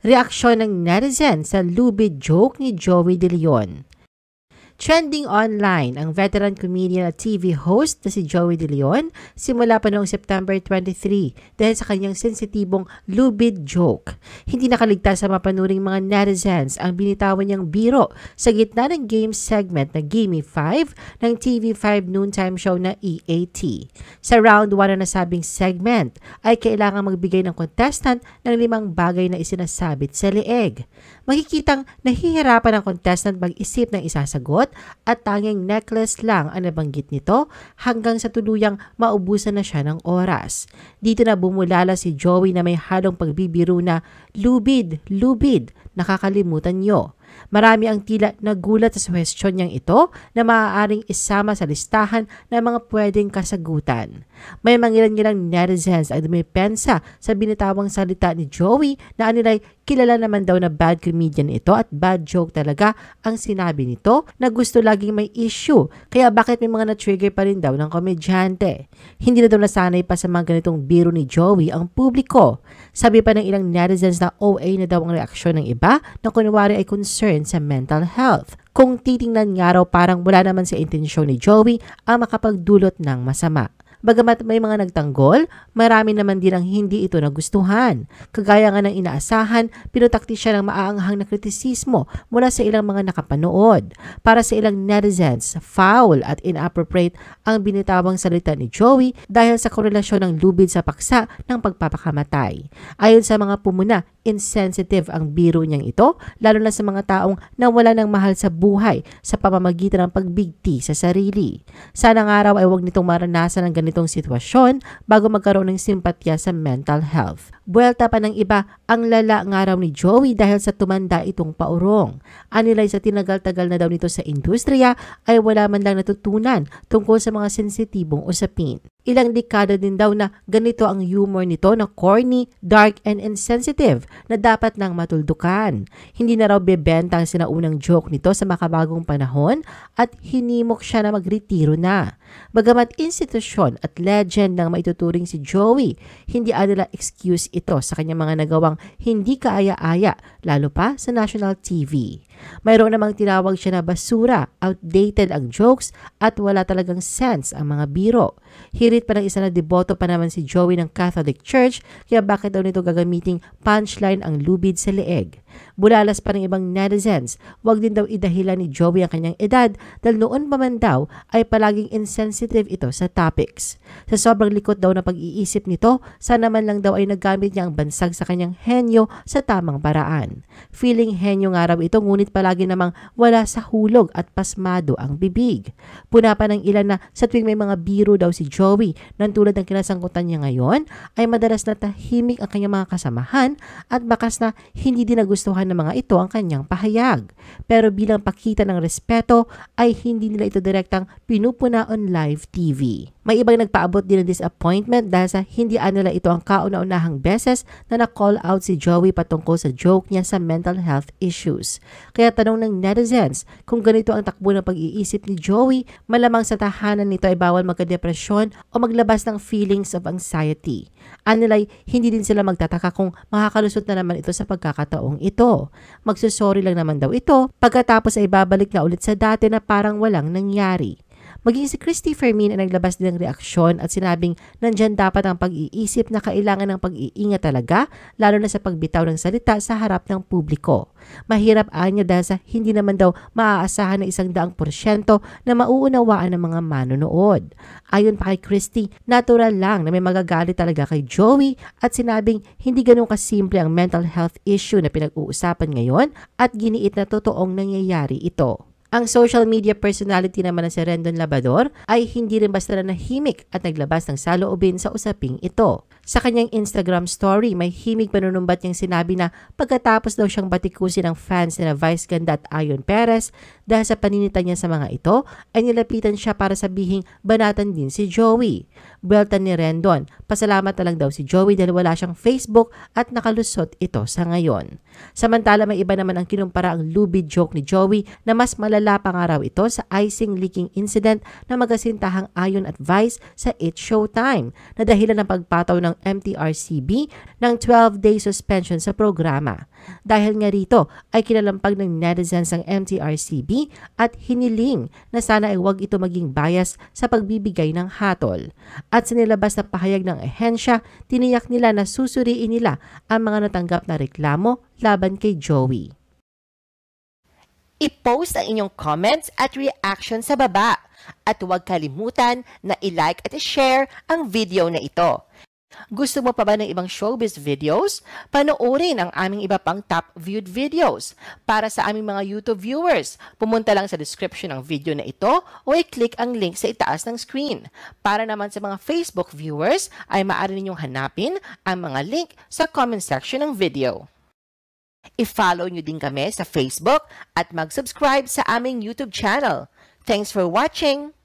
Reaksyon ng netizen sa lubid joke ni Joey De Leon. Trending online ang veteran comedian at TV host na si Joey De Leon simula pa noong September 23 dahil sa kanyang sensitibong lubid joke. Hindi nakaligtas sa mapanuring mga netizens ang binitawan niyang biro sa gitna ng game segment na Gimme 5 ng TV5 noontime show na EAT. Sa round 1 na nasabing segment ay kailangang magbigay ng contestant ng 5 bagay na isinasabit sa leeg. Makikitang nahihirapan ang contestant mag-isip ng isasagot at tanging necklace lang ang nabanggit nito hanggang sa tuluyang maubusan na siya ng oras. Dito na bumulala si Joey na may halong pagbibiro na lubid, nakakalimutan nyo. Marami ang tila nagulat sa question niyang ito na maaaring isama sa listahan ng mga pwedeng kasagutan. May mangilan-ngilang netizens ang dumipensa sa binitawang salita ni Joey na anilay kilala naman daw na bad comedian ito at bad joke talaga ang sinabi nito na gusto laging may issue kaya bakit may mga na-trigger pa rin daw ng komedyante. Hindi na daw nasanay pa sa mga ganitong biro ni Joey ang publiko. Sabi pa ng ilang netizens na OA na daw ang reaksyon ng iba na kunwari ay concern sa mental health. Kung titingnan nga raw parang wala naman sa intensyon ni Joey ang makapagdulot ng masama. Bagamat may mga nagtanggol, marami naman din ang hindi ito nagustuhan. Kagaya nga ng inaasahan, pinutakti siya ng maaanghang na kritisismo mula sa ilang mga nakapanood. Para sa ilang netizens, foul at inappropriate ang binitawang salita ni Joey dahil sa korelasyon ng lubid sa paksa ng pagpapakamatay. Ayon sa mga pumuna, insensitive ang biro niyang ito, lalo na sa mga taong nawala ng mahal sa buhay sa pamamagitan ng pagbigti sa sarili. Sana nga raw ay huwag nitong maranasan ng ganitong sitwasyon bago magkaroon ng simpatya sa mental health. Buwelta pa ng iba ang lala nga raw ni Joey dahil sa tumanda itong paurong. Anilay sa tinagal-tagal na daw nito sa industriya ay wala man lang natutunan tungkol sa mga sensitibong usapin. Ilang dekada din daw na ganito ang humor nito na corny, dark, and insensitive na dapat nang matuldukan. Hindi na raw bebenta ang sinaunang joke nito sa makabagong panahon at hinimok siya na magretiro na. Bagamat institusyon at legend ng maituturing si Joey, hindi nila excuse ito sa kanyang mga nagawang hindi kaaya-aya, lalo pa sa national TV. Mayroon namang tinawag siya na basura, outdated ang jokes at wala talagang sense ang mga biro. Hirit pa ng isa na deboto pa naman si Joey ng Catholic Church kaya bakit daw nito gagamiting punchline ang lubid sa leeg. Bulalas pa ng ibang netizens, wag din daw idahilan ni Joey ang kanyang edad dahil noon pa man daw ay palaging insensitive ito sa topics. Sa sobrang likot daw na pag-iisip nito, sana man lang daw ay nagamit niya ang bansag sa kanyang henyo sa tamang paraan. Feeling henyo nga raw ito ngunit palagi namang wala sa hulog at pasmado ang bibig. Puna pa ng ilan na sa tuwing may mga biro daw si Joey nang tulad ng kinasangkutan niya ngayon ay madalas na tahimik ang kanyang mga kasamahan at bakas na hindi din nagustuhan ng mga ito ang kanyang pahayag. Pero bilang pakita ng respeto ay hindi nila ito direktang pinupuna on live TV. May ibang nagpaabot din ng disappointment dahil sa hindi nila ito ang kauna-unahang beses na na-call out si Joey patungkol sa joke niya sa mental health issues. Kaya tanong ng netizens, kung ganito ang takbo ng pag-iisip ni Joey, malamang sa tahanan nito ay bawal magka-depresyon o maglabas ng feelings of anxiety. Anilay, hindi din sila magtataka kung makakalusot na naman ito sa pagkakataong ito. Magsusorry lang naman daw ito, pagkatapos ay babalik na ulit sa dati na parang walang nangyari. Maging si Christy Fermin ay naglabas din ng reaksyon at sinabing nandyan dapat ang pag-iisip na kailangan ng pag-iingat talaga lalo na sa pagbitaw ng salita sa harap ng publiko. Mahirap anya dahil sa hindi naman daw maaasahan na 100% na mauunawaan ng mga manonood. Ayon pa kay Christy, natural lang na may magagalit talaga kay Joey at sinabing hindi ganun kasimple ang mental health issue na pinag-uusapan ngayon at giniit na totoong nangyayari ito. Ang social media personality naman na si Rendon Labrador ay hindi rin basta na nahimik at naglabas ng saloobin sa usaping ito. Sa kanyang Instagram story, may himig panunumbat niyang sinabi na pagkatapos daw siyang batikusin ng fans na Vice Ganda at Ayon Perez dahil sa paninita niya sa mga ito, ay nilapitan siya para sabihing banatan din si Joey. Buweltan ni Rendon, pasalamat na lang daw si Joey dahil wala siyang Facebook at nakalusot ito sa ngayon. Samantala may iba naman ang kinumpara ang lubid joke ni Joey na mas malala pa nga raw ito sa icing leaking incident na magasintahang Ayon at Vice sa It's Showtime na dahilan ng pagpataw ng ng MTRCB ng 12-day suspension sa programa. Dahil nga rito ay kinalampag ng netizens ang MTRCB at hiniling na sana ay huwag ito maging bias sa pagbibigay ng hatol. At sa nilabas na pahayag ng ahensya, tiniyak nila na susuriin nila ang mga natanggap na reklamo laban kay Joey. I-post ang inyong comments at reaction sa baba. At huwag kalimutan na i-like at i-share ang video na ito. Gusto mo pa ba ng ibang showbiz videos? Panoorin ang aming iba pang top viewed videos. Para sa aming mga YouTube viewers, pumunta lang sa description ng video na ito o i-click ang link sa itaas ng screen. Para naman sa mga Facebook viewers, ay maaari ninyong hanapin ang mga link sa comment section ng video. I-follow nyo din kami sa Facebook at mag-subscribe sa aming YouTube channel. Thanks for watching!